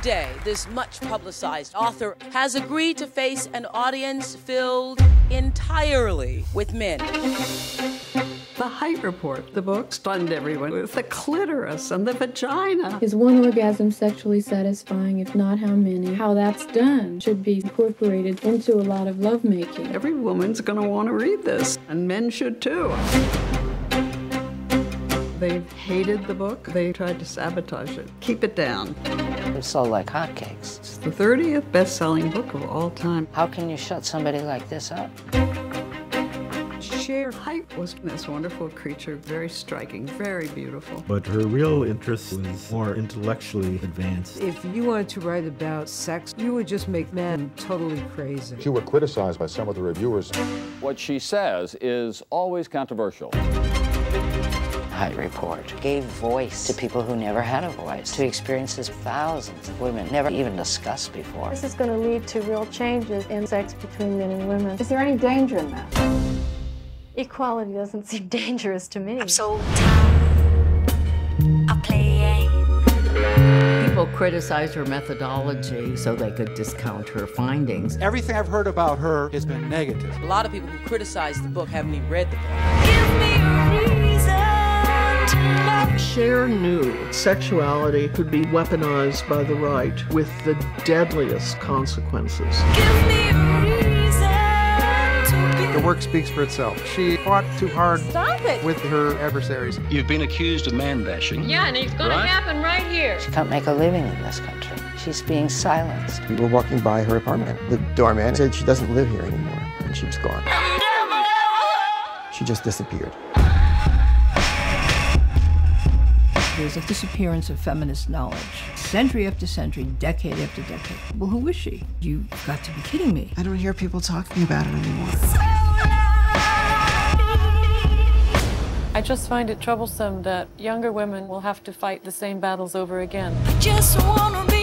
Today, this much-publicized author has agreed to face an audience filled entirely with men. The Hite Report, the book, stunned everyone with the clitoris and the vagina. Is one orgasm sexually satisfying? If not, how many? How that's done should be incorporated into a lot of lovemaking. Every woman's going to want to read this, and men should too. They've hated the book. They tried to sabotage it. Keep it down. It sold like hotcakes. It's the 30th best-selling book of all time. How can you shut somebody like this up? Shere Hite was this wonderful creature, very striking, very beautiful. But her real interest was more intellectually advanced. If you wanted to write about sex, you would just make men totally crazy. She was criticized by some of the reviewers. What she says is always controversial. Hite Report gave voice to people who never had a voice, to experiences thousands of women never even discussed before. This is going to lead to real changes in sex between men and women. Is there any danger in that? Equality doesn't seem dangerous to me. I'm so tired of playing. People criticized her methodology so they could discount her findings. Everything I've heard about her has been negative. A lot of people who criticize the book haven't even read the book. Give me a reason to love. Shere knew sexuality could be weaponized by the right with the deadliest consequences. Give me a reason to be. The work speaks for itself. She fought too hard with her adversaries. You've been accused of man bashing. Yeah, and it's going to happen right here. She can't make a living in this country. She's being silenced. We were walking by her apartment. The doorman said she doesn't live here anymore, and she was gone. She just disappeared. There's a disappearance of feminist knowledge. Century after century, decade after decade. Well, who is she? You've got to be kidding me. I don't hear people talking about it anymore. I just find it troublesome that younger women will have to fight the same battles over again. I just wanna be